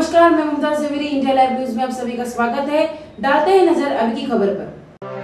नमस्कार, मैं Mamta Saveri, India live news में आप सभी का स्वागत है। डालते हैं नजर अभी की खबर पर।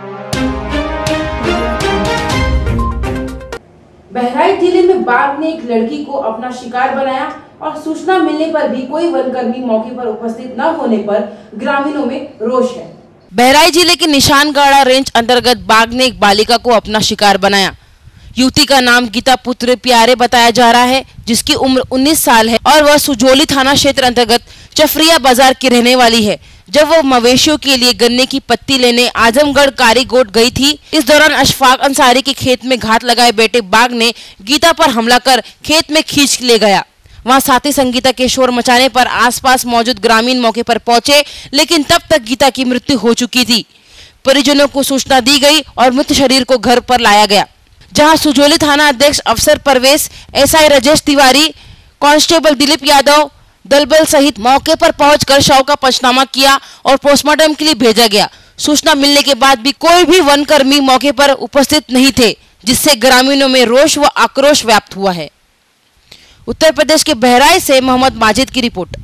बहराइच जिले में बाघ ने एक लड़की को अपना शिकार बनाया और सूचना मिलने पर भी कोई वनकर्मी मौके पर उपस्थित न होने पर ग्रामीणों में रोष है। बहराइच जिले के निशानगढ़ रेंज अंतर्गत बाघ ने एक बालिका को अपना शिकार बनाया। युवती का नाम गीता पुत्र प्यारे बताया जा रहा है, जिसकी उम्र 19 साल है और वह सुजोली थाना क्षेत्र अंतर्गत चफरिया बाजार की रहने वाली है। जब वह मवेशियों के लिए गन्ने की पत्ती लेने आजमगढ़ कारीगोट गई थी, इस दौरान अशफाक अंसारी के खेत में घात लगाए बैठे बाघ ने गीता पर हमला कर खेत में खींच ले गया। वहां साथी संगीता के शोर मचाने पर आसपास मौजूद ग्रामीण मौके पर पहुंचे, लेकिन तब तक गीता की मृत्यु हो चुकी थी। परिजनों को सूचना दी गई और मृत शरीर को घर पर लाया गया, जहां सुजोली थाना अध्यक्ष अफसर परवेश, एसआई राजेश तिवारी, कांस्टेबल दिलीप यादव दलबल सहित मौके पर पहुंचकर शव का पंचनामा किया और पोस्टमार्टम के लिए भेजा गया। सूचना मिलने के बाद भी कोई भी वनकर्मी मौके पर उपस्थित नहीं थे, जिससे ग्रामीणों में रोष व आक्रोश व्याप्त हुआ है। उत्तर प्रदेश के बहराइच से मोहम्मद माजिद की रिपोर्ट।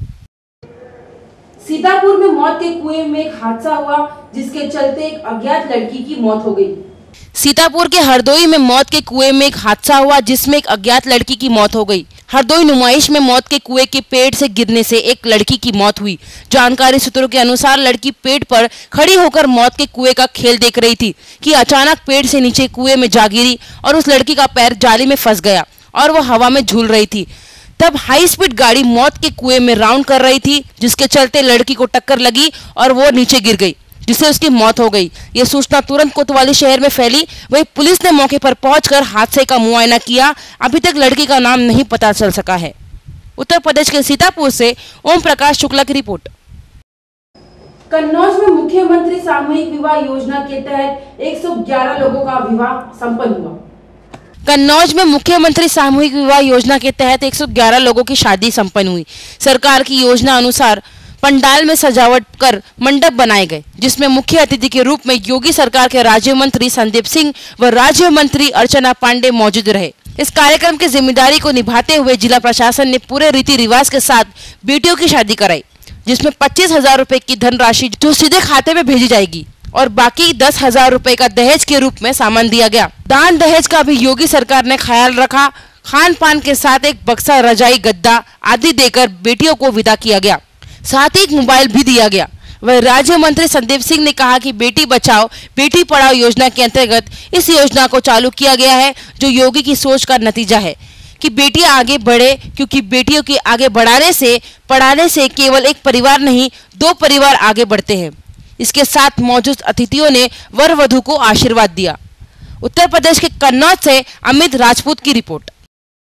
सीतापुर में मौत के कुएं में एक हादसा हुआ, जिसके चलते एक अज्ञात लड़की की मौत हो गई। सीतापुर के हरदोई में मौत के कुएं में एक हादसा हुआ, जिसमें एक अज्ञात लड़की की मौत हो गई। हरदोई नुमाइश में मौत के कुएं के पेड़ से गिरने से एक लड़की की मौत हुई। जानकारी सूत्रों के अनुसार लड़की पेड़ पर खड़ी होकर मौत के कुएं का खेल देख रही थी कि अचानक पेड़ से नीचे कुएं में जा गिरी और उस लड़की का पैर जाली में फंस गया और वह हवा में झूल रही थी। तब हाई स्पीड गाड़ी मौत के कुएं में राउंड कर रही थी, जिसके चलते लड़की को टक्कर लगी और वो नीचे गिर गई, जिससे उसकी मौत हो गई। यह सूचना तुरंत कोतवाली शहर में फैली। वहीं पुलिस ने मौके पर पहुंचकर हादसे का मुआयना किया। अभी तक लड़की का नाम नहीं पता चल सका है। उत्तर प्रदेश के सीतापुर से ओम प्रकाश शुक्ला की रिपोर्ट। कन्नौज में मुख्यमंत्री सामूहिक विवाह योजना के तहत 111 लोगों का विवाह संपन्न हुआ। कन्नौज में मुख्यमंत्री सामूहिक विवाह योजना के तहत 111 लोगों की शादी संपन्न हुई। सरकार की योजना अनुसार पंडाल में सजावट कर मंडप बनाए गए, जिसमें मुख्य अतिथि के रूप में योगी सरकार के राज्य मंत्री संदीप सिंह व राज्य मंत्री अर्चना पांडे मौजूद रहे। इस कार्यक्रम की जिम्मेदारी को निभाते हुए जिला प्रशासन ने पूरे रीति रिवाज के साथ बेटियों की शादी कराई, जिसमें 25,000 रुपए की धनराशि जो सीधे खाते में भेजी जाएगी और बाकी 10,000 रुपए का दहेज के रूप में सामान दिया गया। दान दहेज का भी योगी सरकार ने ख्याल रखा। खान पान के साथ एक बक्सा, रजाई, गद्दा आदि देकर बेटियों को विदा किया गया। साथ ही एक मोबाइल भी दिया गया। वह राज्य मंत्री संदीप सिंह ने कहा कि बेटी बचाओ बेटी पढ़ाओ योजना के अंतर्गत इस योजना को चालू किया गया है, जो योगी की सोच का नतीजा है कि बेटियां आगे बढ़े, क्योंकि बेटियों के आगे बढ़ाने से पढ़ाने से केवल एक परिवार नहीं 2 परिवार आगे बढ़ते हैं। इसके साथ मौजूद अतिथियों ने वर वधू को आशीर्वाद दिया। उत्तर प्रदेश के कन्नौज से अमित राजपूत की रिपोर्ट।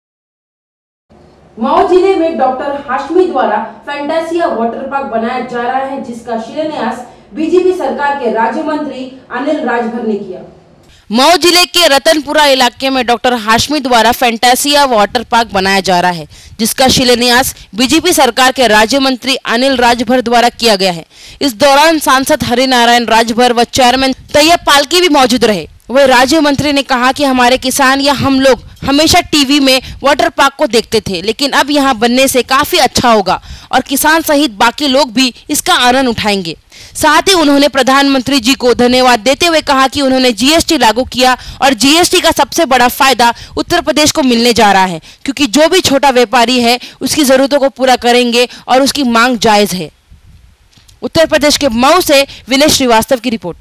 मऊ जिले में डॉक्टर हाशमी द्वारा फैंटासिया वाटर पार्क बनाया जा रहा है, जिसका शिलान्यास बीजेपी सरकार के राज्य मंत्री अनिल राजभर ने किया। मऊ जिले के रतनपुरा इलाके में डॉक्टर हाशमी द्वारा फैंटासिया वाटर पार्क बनाया जा रहा है, जिसका शिलान्यास बीजेपी सरकार के राज्य मंत्री अनिल राजभर द्वारा किया गया है। इस दौरान सांसद हरिनारायण राजभर व चेयरमैन तैयब पालकी भी मौजूद रहे। वह राज्य मंत्री ने कहा कि हमारे किसान या हम लोग हमेशा टीवी में वाटर पार्क को देखते थे, लेकिन अब यहां बनने से काफी अच्छा होगा और किसान सहित बाकी लोग भी इसका आनंद उठाएंगे। साथ ही उन्होंने प्रधानमंत्री जी को धन्यवाद देते हुए कहा कि उन्होंने जीएसटी लागू किया और जीएसटी का सबसे बड़ा फायदा उत्तर प्रदेश को मिलने जा रहा है, क्योंकि जो भी छोटा व्यापारी है उसकी जरूरतों को पूरा करेंगे और उसकी मांग जायज है। उत्तर प्रदेश के मऊ से विनय श्रीवास्तव की रिपोर्ट।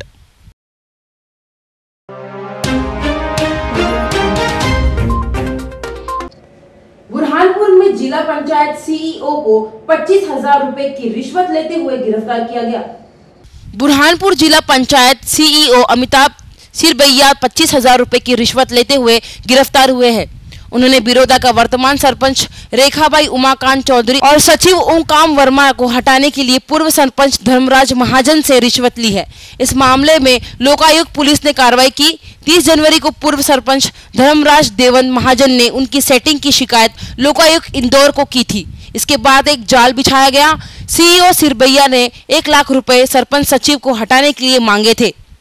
बुरहानपुर में जिला पंचायत सीईओ को 25,000 रुपए की रिश्वत लेते हुए गिरफ्तार किया गया। बुरहानपुर जिला पंचायत सीईओ अमिताभ सिरबैया 25,000 रुपए की रिश्वत लेते हुए गिरफ्तार हुए हैं। उन्होंने बिरोदा का वर्तमान सरपंच रेखाबाई उमाकांत चौधरी और सचिव ओमकाम वर्मा को हटाने के लिए पूर्व सरपंच धर्मराज महाजन से रिश्वत ली है। इस मामले में लोकायुक्त पुलिस ने कार्रवाई की। 30 जनवरी को पूर्व सरपंच धर्मराज देवन महाजन ने उनकी सेटिंग की शिकायत लोकायुक्त इंदौर को की थी। इसके बाद एक जाल बिछाया गया। सीईओ सिरबैया ने 1 लाख रुपए सरपंच सचिव को हटाने के लिए मांगे थे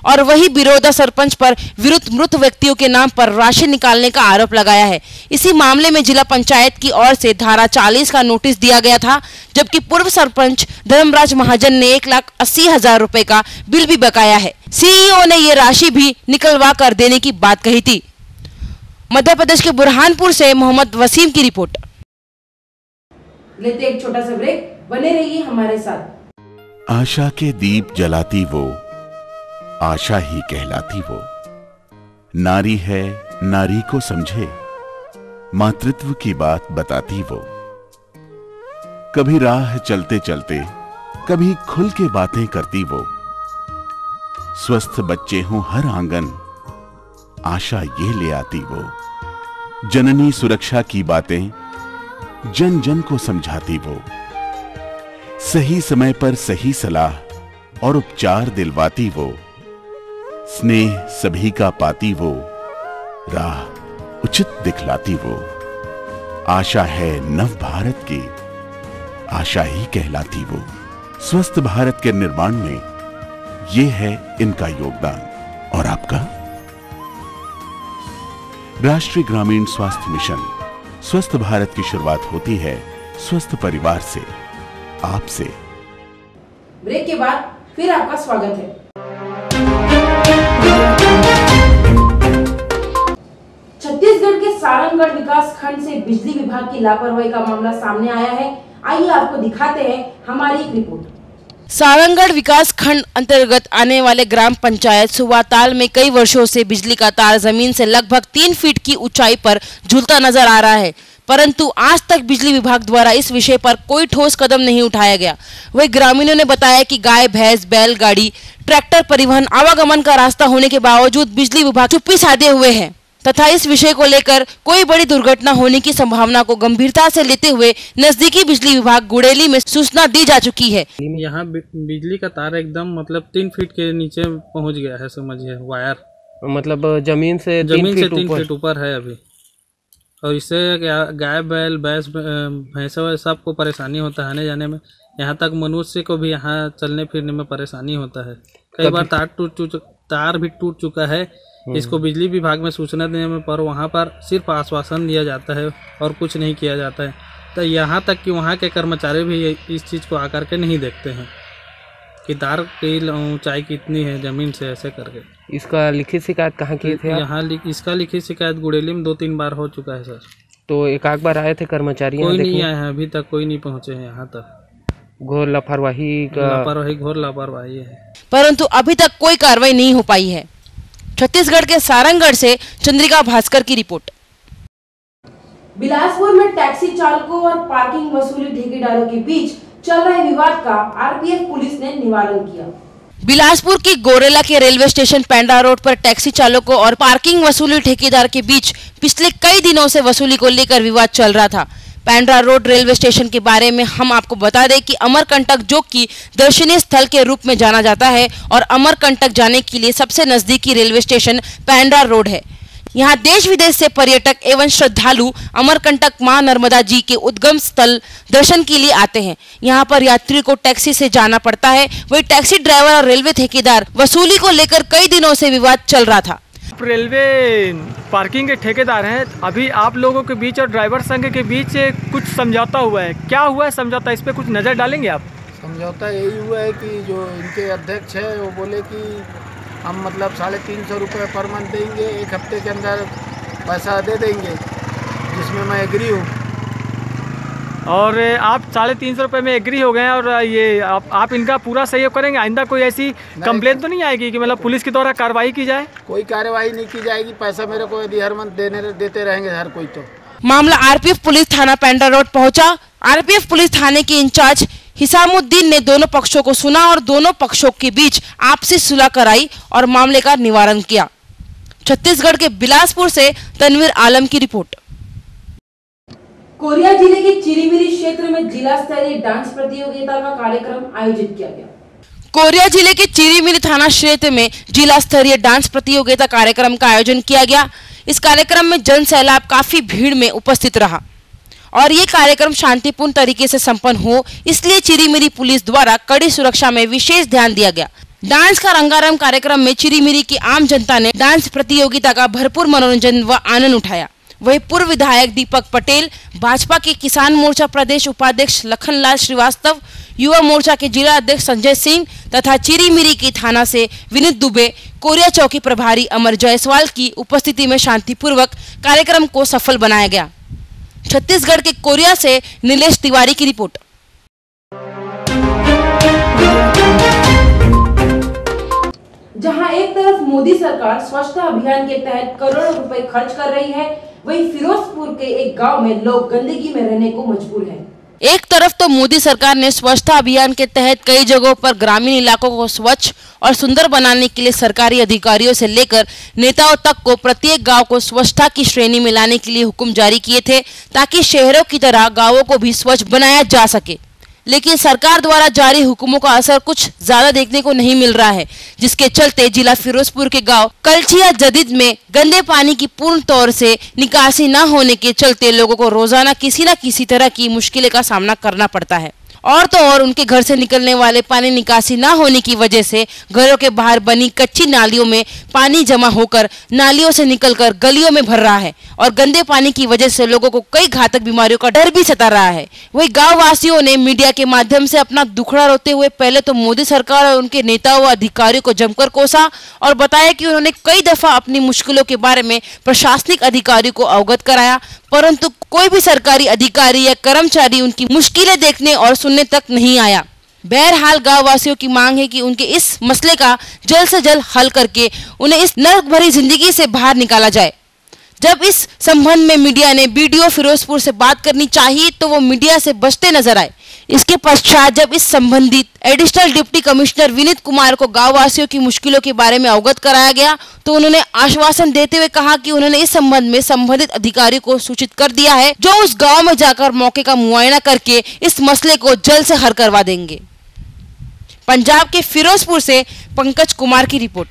और वही बिरोधा सरपंच पर विरुद्ध मृत व्यक्तियों के नाम पर राशि निकालने का आरोप लगाया है। इसी मामले में जिला पंचायत की ओर से धारा 40 का नोटिस दिया गया था, जबकि पूर्व सरपंच धर्मराज महाजन ने 1,80,000 रुपए का बिल भी बकाया है। सीईओ ने ये राशि भी निकलवा कर देने की बात कही थी। मध्य प्रदेश के बुरहानपुर से मोहम्मद वसीम की रिपोर्ट। लेते एक छोटा सा ब्रेक, बने रहिए हमारे साथ। आशा के दीप जलाती वो, आशा ही कहलाती वो। नारी है, नारी को समझे, मातृत्व की बात बताती वो। कभी राह चलते चलते, कभी खुल के बातें करती वो। स्वस्थ बच्चे हों हर आंगन, आशा ये ले आती वो। जननी सुरक्षा की बातें जन जन को समझाती वो। सही समय पर सही सलाह और उपचार दिलवाती वो। स्नेह सभी का पाती वो, राह उचित दिखलाती वो। आशा है नव भारत की, आशा ही कहलाती वो। स्वस्थ भारत के निर्माण में ये है इनका योगदान। और आपका? राष्ट्रीय ग्रामीण स्वास्थ्य मिशन। स्वस्थ भारत की शुरुआत होती है स्वस्थ परिवार से, आपसे। ब्रेक के बाद फिर आपका स्वागत है। छत्तीसगढ़ के सारंगगढ़ विकास खंड से बिजली विभाग की लापरवाही का मामला सामने आया है। आइए आपको दिखाते हैं हमारी एक रिपोर्ट। सारंगगढ़ विकास खंड अंतर्गत आने वाले ग्राम पंचायत सुवाताल में कई वर्षों से बिजली का तार जमीन से लगभग 3 फीट की ऊंचाई पर झूलता नजर आ रहा है, परंतु आज तक बिजली विभाग द्वारा इस विषय पर कोई ठोस कदम नहीं उठाया गया। वही ग्रामीणों ने बताया कि गाय, भैंस, बैलगाड़ी, ट्रैक्टर परिवहन आवागमन का रास्ता होने के बावजूद बिजली विभाग चुप्पी साधे हुए है तथा इस विषय को लेकर कोई बड़ी दुर्घटना होने की संभावना को गंभीरता से लेते हुए नजदीकी बिजली विभाग गुड़ेली में सूचना दी जा चुकी है। यहाँ बिजली का तार एकदम मतलब 3 फीट के नीचे पहुँच गया है, समझिए वायर, मतलब जमीन से 3 फीट ऊपर है अभी। और इससे गाय, बैल, भैंस सबको परेशानी होता है आने जाने में। यहाँ तक मनुष्य को भी यहाँ चलने फिरने में परेशानी होता है। कई बार तार भी टूट चुका है। इसको बिजली विभाग में सूचना देने में पर वहाँ पर सिर्फ आश्वासन दिया जाता है और कुछ नहीं किया जाता है। तो यहाँ तक कि वहाँ के कर्मचारी भी इस चीज़ को आकर के नहीं देखते हैं कि तार की ऊंचाई कितनी है जमीन से, ऐसे करके। इसका लिखित शिकायत कहाँ की थे? यहाँ इसका लिखित शिकायत गुड़ेली में 2-3 बार हो चुका है सर। तो एक आध बार आए थे कर्मचारी? कोई नहीं आए हैं अभी तक, कोई नहीं पहुँचे हैं यहाँ तक। घोर लापरवाही, घोर लापरवाही है, परंतु अभी तक कोई कार्रवाई नहीं हो पाई है। छत्तीसगढ़ के सारंगगढ़ से चंद्रिका भास्कर की रिपोर्ट। बिलासपुर में टैक्सी चालकों और पार्किंग वसूली ठेकेदारों के बीच चल रहे विवाद का आरपीएफ पुलिस ने निवारण किया। बिलासपुर की गोरेला के रेलवे स्टेशन पेंड्रा रोड पर टैक्सी चालकों और पार्किंग वसूली ठेकेदार के बीच पिछले कई दिनों से वसूली को लेकर विवाद चल रहा था। पेंड्रा रोड रेलवे स्टेशन के बारे में हम आपको बता दें कि अमरकंटक, जो कि दर्शनीय स्थल के रूप में जाना जाता है, और अमरकंटक जाने के लिए सबसे नजदीकी रेलवे स्टेशन पेंड्रा रोड है। यहाँ देश विदेश से पर्यटक एवं श्रद्धालु अमरकंटक मां नर्मदा जी के उद्गम स्थल दर्शन के लिए आते हैं। यहाँ पर यात्रियों को टैक्सी से जाना पड़ता है। वही टैक्सी ड्राइवर और रेलवे ठेकेदार वसूली को लेकर कई दिनों से विवाद चल रहा था। रेलवे पार्किंग के ठेकेदार हैं, अभी आप लोगों के बीच और ड्राइवर संघ के बीच कुछ समझौता हुआ है। क्या हुआ है समझौता, इस पे कुछ नज़र डालेंगे आप? समझौता यही हुआ है कि जो इनके अध्यक्ष है वो बोले कि हम मतलब 350 रुपये पर मंथ देंगे, 1 हफ्ते के अंदर पैसा दे देंगे, जिसमें मैं एग्री हूँ। और आप 350 रुपये में एग्री हो गए हैं और ये आप इनका पूरा सहयोग करेंगे? आइंदा कोई ऐसी कंप्लेंट तो नहीं आएगी कि मतलब पुलिस के द्वारा कार्रवाई की जाए? कोई कार्रवाई नहीं की जाएगी, पैसा मेरे को यदि हर मंथ देते रहेंगे हर कोई। तो मामला आरपीएफ पुलिस थाना पेंड्रा रोड पहुंचा। आरपीएफ पुलिस थाने के इंचार्ज हिसामुद्दीन ने दोनों पक्षों को सुना और दोनों पक्षों के बीच आपसी सुलह कराई और मामले का निवारण किया। छत्तीसगढ़ के बिलासपुर से तनवीर आलम की रिपोर्ट। कोरिया जिले के चिरीमिरी क्षेत्र में जिला स्तरीय डांस प्रतियोगिता का कार्यक्रम आयोजित किया गया। कोरिया जिले के चिरीमिरी थाना क्षेत्र में जिला स्तरीय डांस प्रतियोगिता कार्यक्रम का आयोजन किया गया। इस कार्यक्रम में जन सैलाब काफी भीड़ में उपस्थित रहा और ये कार्यक्रम शांतिपूर्ण तरीके से संपन्न हो, इसलिए चिरीमिरी पुलिस द्वारा कड़ी सुरक्षा में विशेष ध्यान दिया गया। डांस का रंगारंग कार्यक्रम में चिरीमिरी की आम जनता ने डांस प्रतियोगिता का भरपूर मनोरंजन व आनंद उठाया। वही पूर्व विधायक दीपक पटेल, भाजपा के किसान मोर्चा प्रदेश उपाध्यक्ष लखनलाल श्रीवास्तव, युवा मोर्चा के जिला अध्यक्ष संजय सिंह तथा चिरीमिरी की थाना से विनीत दुबे, कोरिया चौकी प्रभारी अमर जायसवाल की उपस्थिति में शांतिपूर्वक कार्यक्रम को सफल बनाया गया। छत्तीसगढ़ के कोरिया से नीलेश तिवारी की रिपोर्ट। जहां एक तरफ मोदी सरकार स्वच्छता अभियान के तहत करोड़ों रुपए खर्च कर रही है, वहीं फिरोजपुर के एक गांव में लोग गंदगी में रहने को मजबूर हैं। एक तरफ तो मोदी सरकार ने स्वच्छता अभियान के तहत कई जगहों पर ग्रामीण इलाकों को स्वच्छ और सुंदर बनाने के लिए सरकारी अधिकारियों से लेकर नेताओं तक को प्रत्येक गांव को स्वच्छता की श्रेणी में लाने के लिए हुक्म जारी किए थे, ताकि शहरों की तरह गांवों को भी स्वच्छ बनाया जा सके। लेकिन सरकार द्वारा जारी हुक्मों का असर कुछ ज्यादा देखने को नहीं मिल रहा है, जिसके चलते जिला फिरोजपुर के गांव कलचिया जदीद में गंदे पानी की पूर्ण तौर से निकासी न होने के चलते लोगों को रोजाना किसी न किसी तरह की मुश्किलों का सामना करना पड़ता है। और तो और उनके घर से निकलने वाले पानी निकासी न होने की वजह से घरों के बाहर बनी कच्ची नालियों में पानी जमा होकर नालियों से निकलकर गलियों में भर रहा है और गंदे पानी की वजह से लोगों को कई घातक बीमारियों का डर भी सता रहा है। वही गांव वासियों ने मीडिया के माध्यम से अपना दुखड़ा रोते हुए पहले तो मोदी सरकार और उनके नेताओं व अधिकारियों को जमकर कोसा और बताया कि उन्होंने कई दफा अपनी मुश्किलों के बारे में प्रशासनिक अधिकारियों को अवगत कराया, परंतु कोई भी सरकारी अधिकारी या कर्मचारी उनकी मुश्किलें देखने और सुनने तक नहीं आया। बहरहाल गांव वासियों की मांग है कि उनके इस मसले का जल्द से जल्द हल करके उन्हें इस नर्क भरी जिंदगी से बाहर निकाला जाए। जब इस संबंध में मीडिया ने बीडीओ फिरोजपुर से बात करनी चाहिए तो वो मीडिया से बचते नजर आए। इसके पश्चात जब इस संबंधित additional deputy commissioner Vineet Kumar को गांव वासियों की मुश्किलों के बारे में अवगत कराया गया तो उन्होंने आश्वासन देते हुए कहा कि उन्होंने इस संबंध में संबंधित अधिकारी को सूचित कर दिया है, जो उस गांव में जाकर मौके का मुआयना करके इस मसले को जल्द से हल करवा देंगे। पंजाब के फिरोजपुर से पंकज कुमार की रिपोर्ट।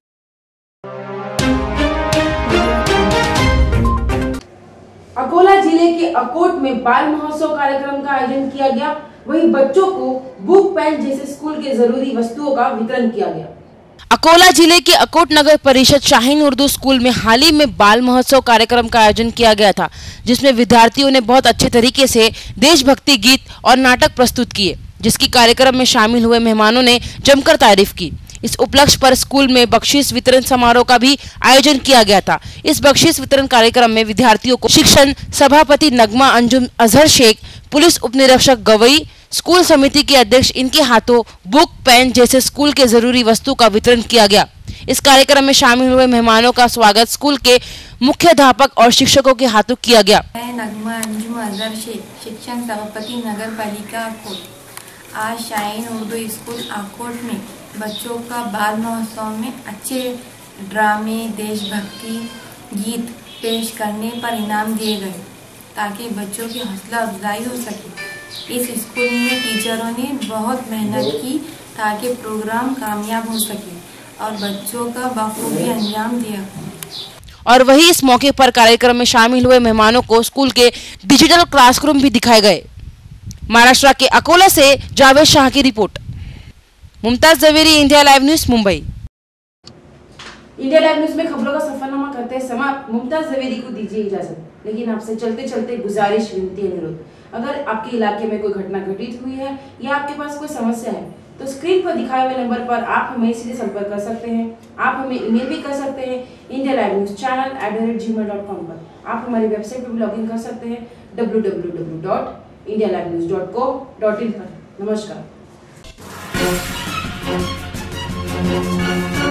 अकोला जिले के अकोट में बाल महोत्सव कार्यक्रम का आयोजन किया गया। वहीं बच्चों को बुक, पेन जैसे स्कूल के जरूरी वस्तुओं का वितरण किया गया। अकोला जिले के अकोट नगर परिषद शाहीन उर्दू स्कूल में हाल ही में बाल महोत्सव कार्यक्रम का आयोजन किया गया था, जिसमें विद्यार्थियों ने बहुत अच्छे तरीके से देशभक्ति गीत और नाटक प्रस्तुत किए, जिसकी कार्यक्रम में शामिल हुए मेहमानों ने जमकर तारीफ की। इस उपलक्ष्य पर स्कूल में बख्शीश वितरण समारोह का भी आयोजन किया गया था। इस बख्शीश वितरण कार्यक्रम में विद्यार्थियों को शिक्षण सभापति नगमा अंजुम अजहर शेख, पुलिस उप निरीक्षक गवई, स्कूल समिति के अध्यक्ष इनके हाथों बुक, पेन जैसे स्कूल के जरूरी वस्तु का वितरण किया गया। इस कार्यक्रम में शामिल हुए मेहमानों का स्वागत स्कूल के मुख्याध्यापक और शिक्षकों के हाथों किया गया। नगमा अंजुम अजहर शेख, शिक्षण सभापति नगर पालिका अकोट। आज शाहीन उर्दू स्कूल अकोट में बच्चों का बाल महोत्सव में अच्छे ड्रामे, देशभक्ति गीत पेश करने पर इनाम दिए गए, ताकि बच्चों की हौसला अफजाई हो सके। इस स्कूल में टीचरों ने बहुत मेहनत की ताकि प्रोग्राम कामयाब हो सके और बच्चों का बखूबी अंजाम दिया। और वही इस मौके पर कार्यक्रम में शामिल हुए मेहमानों को स्कूल के डिजिटल क्लासरूम भी दिखाए गए। महाराष्ट्र के अकोला से जावेद शाह की report. Mumtaz Zaveri, India live news, Mumbai. India live news में खबरों का सफरनामा करते हैं समाप्त। मुमताज जवेरी को दीजिए इजाजत, लेकिन आपसे चलते चलते गुजारिश, विनती, अनुरोध, अगर आपके इलाके में कोई घटना घटित हुई है या आपके पास कोई समस्या है तो स्क्रीन पर दिखाए हुए नंबर पर आप हमें सीधे संपर्क कर सकते हैं। आप हमें ईमेल भी कर सकते हैं indialiveNewsChannel@gmail.com पर। आप हमारी वेबसाइट पर भी लॉगिन कर सकते हैं www.indialivenews.co.in पर। नमस्कार।